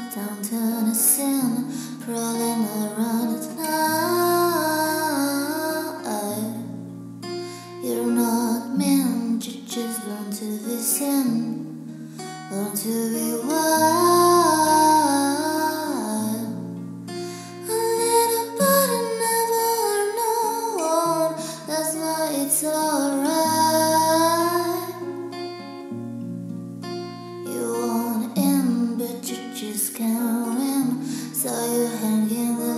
down to the sin, crawling around at night. You're not meant, you just want to be sin, want to be wild. A little body never known, that's why it's alright. You want in, but you just can't win, so you hang in the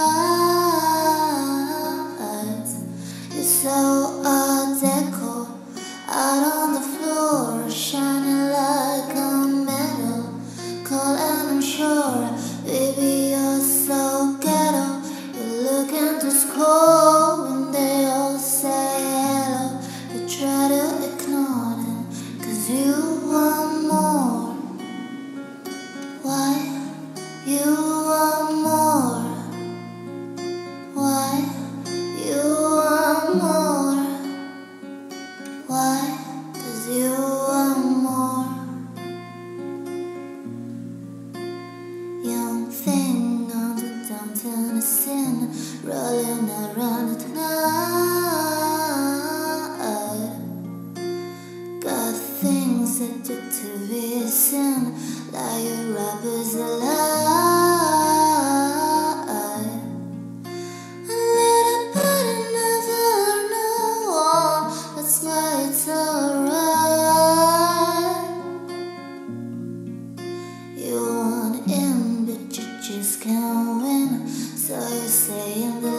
lights. You're so Deco, out on the floor, shining like a metal, cold and unsure. Baby, you're so ghetto. You look into school when they all say hello. You try to ignore them, 'cause you want more. Why? You want more. Why? You want more. Why? 'Cause you want more. Young thing on the downtown scene, rolling around at night. Got things that do to be seen, like your rappers alive. A little body never known, that's why it's alright. You want in, but you just can't win, so you stay in the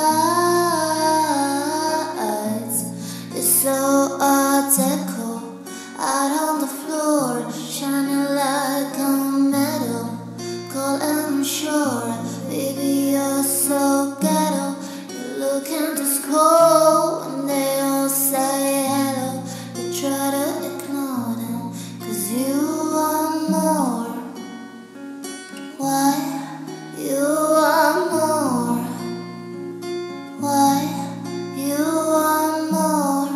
lights. You're so Deco, out on the floor, shining like a metal, cold and unsure. Baby, you're so ghetto. You look into school and they all say hello. You try to ignore them, 'cause you want more. Why? You want more. Why? You want more.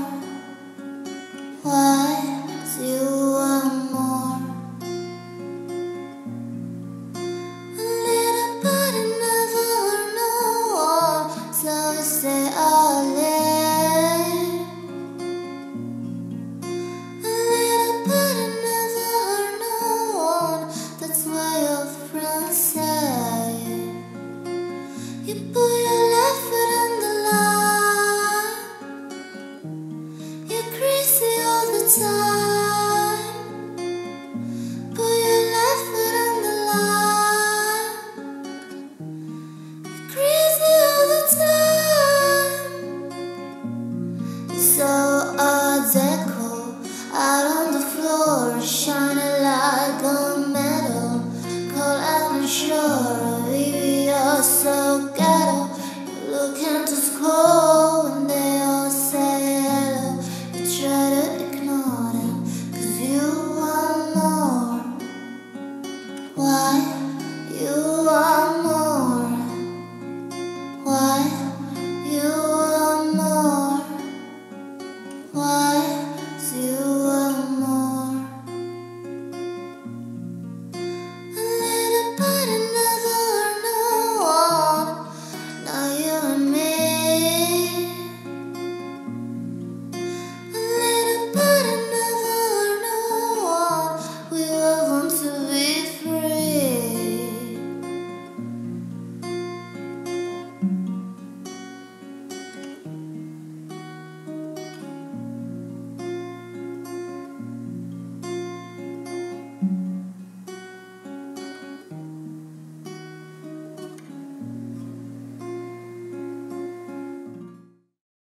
Why? 'Cause you want more. A little body never known, so we stay all in. A little body never known, that's why your friends say you put your left foot on the line. You're crazy all the time. Put your left foot on the line. You're crazy all the time. You're so Deco, out on the floor, shining like a metal, cold and unsure. Baby, you're so ghetto. You look into school and they all say hello. You try to ignore them, 'cause you want more. Why?